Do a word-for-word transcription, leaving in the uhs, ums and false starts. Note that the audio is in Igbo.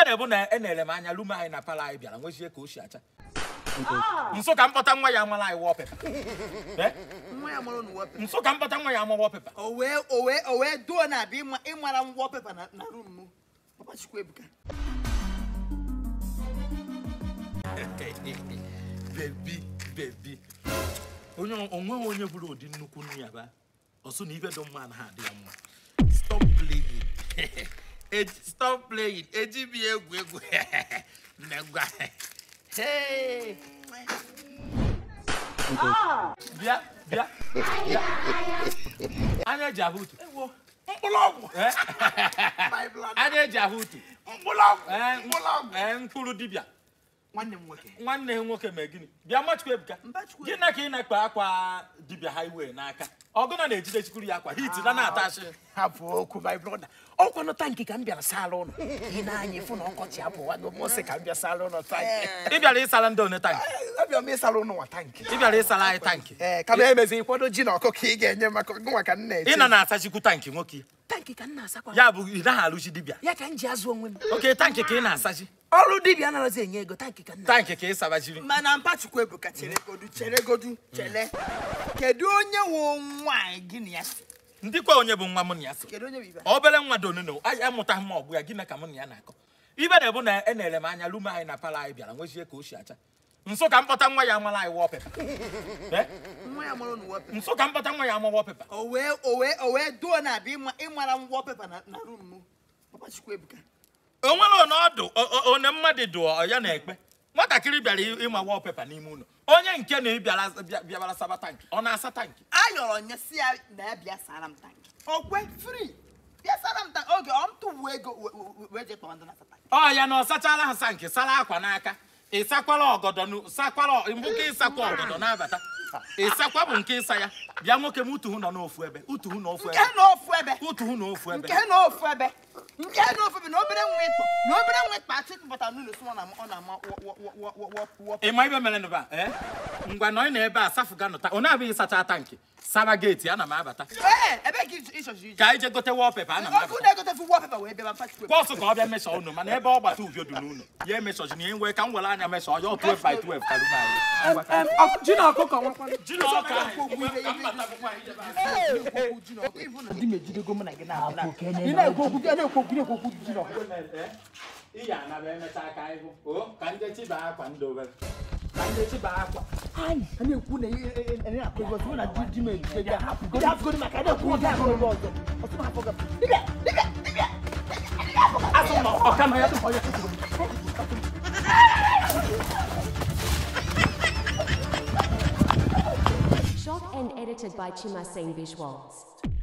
na bụ na enere m anya lume anyị na pala anyị bịara nwezie ka o si acha nso ka mkpọta nwa ya amala anyị wọpepa nwa ya mara n'ụwa pepa nso ka mkpọta nwa ya ama wọpepa o wee o wee o wee duo na abịa ịmara ngwa pepa na na room m papa Chukwuebuka baby baby onye onwe onye bụrụ ụdị nnukwu nnu ya ba ọsọ na ibe do mma na ha dị ya mma stop playing stop playing eji bi egwu egwu megwa hey bịa bịa anya ji ahụ utu mkpụlọgwụ anya eji ahụ utu mkpụlọgwụ mkpụrụ dibịa nwanne m nwoke nwanne nwoke mee gịnị bịa ma Chukwuebuka gị na ka ị na-akpa akwa dibịa highway n'aka ọgụna na-ejide chikwuru ya akwa hit na na-ata ashị hapụ okwu my brother ọkwa nọ tankị ka m bịara sala ụlọ ị na-anya ịfụ na ọkọchị apụwago m sị ka m bịa sala ụlọ tankị ị bịara ịsala ndị one tankị abịa m ịsala ụlọ nwa tankị ị bịara ịsala anyị tankị ee ka m emezi ịkwado ji na ọkụkọ ị ga-enye maka gụnwa ka m na-eche ị na na-asachikwu tankị nwoke tankị ka m na-asakwa ya bụ ị naghị alụchi dibịa ya ka m ji azụ onwe m oke tankị ka ị na-asachi ọrụ dibịa anaghịzi enye ego tankị ka m na tankị ka ị sabachiri mana mpa Chukwuebuka chere godu chere godu chere kedu onye wo nwaanyị gị na ya ndị kwa onye bụ nwa m na ya so kedu onye bụ ibe obere nwa donono anyị amụtaghị m ọgbụ ya gị na ka m na ya na-akọ ibe na-ebu na enere m anya lume anyị na pala anyị bịara nwezie ka o si acha nso ka mkpọta nwa ya amala anyị wọpepa nwa ya mara n'ụwa pepa nso ka mkpọta nwa ya ama wọpepa o wee o wee o wee duo na abịa ịmara ngwa pepa na na room m papa Chukwuebuka o nwere ọnọdụ one mmadụ dụ ya na-ekpe nwatakịrị bịara ịma wọpepa n'ime ụlọ onye nke na-ebịara bịabara saba tankị ọ na-asa tankị ayọrọ nye si ya na ya bịa sara m tankị okwe free bịa sara m tankị oge ọ m tụwu ego wee je kpọọ ndị na-asa tankị ọ ya na ọ sachala ha tankị sara akwa n'aka ịsakwala ọgọdọ sakwala mbuke ịsakwa ọgọdọ na-abata ịsakwa bụ nke ịsa ya bịa nwoke m utuhu nọ n'ofu ebe utuhu na ofu ebe nke na ofu ebe utuhu na ofu ebe nke na ofu ebe nke na ofu ebe na obere nwa ịkpọ na obere nwa ịkpọ achịkpụta n'ụlọ sọ na ọ na-ama wọpụ ị ma ibe mere nụba ee ngwa nọ na ebe a safuga nụta ọ na-abụghị ịsacha tankị saba geeti ana m abata ee ebe ka ịchọzi ije ka anyị je gote wọpepa ana m ọkụ abata na-egotefu wọpepa wee bịa mpa Chukwuebuka bọsụ ka ọ bịa mesha ụnụ mana ebe ọ gbata uvio dị n'ụlọ ya emeshaji na ihe nwee ka m were anya mesha ọ ya twelve by twelve ka rume anyị ji na ọkụkọ nwakwa ji na ọka ka m bata bụkwa anyị jebe ndị mejidego m na gị na-abụ ị na-ekwu okwu gị na-ekwu okwu na-ekwu okwu ji na ihe a na emechaa ka anyị hụ o ka ndị chiba akwa ndị obere ka ndị chiba akwa anyị a na-ekwu na ihe na-akụ ego tụrụ na di m ejide gị hapụgo hapụgo maka na-ekwu oge ahụ ụlọ ọzọ ọtụtụ hapụ gị dibịa dibịa dibịa asụ na ọka na ya tụpọ ya Shot and edited by Chimasane Visuals.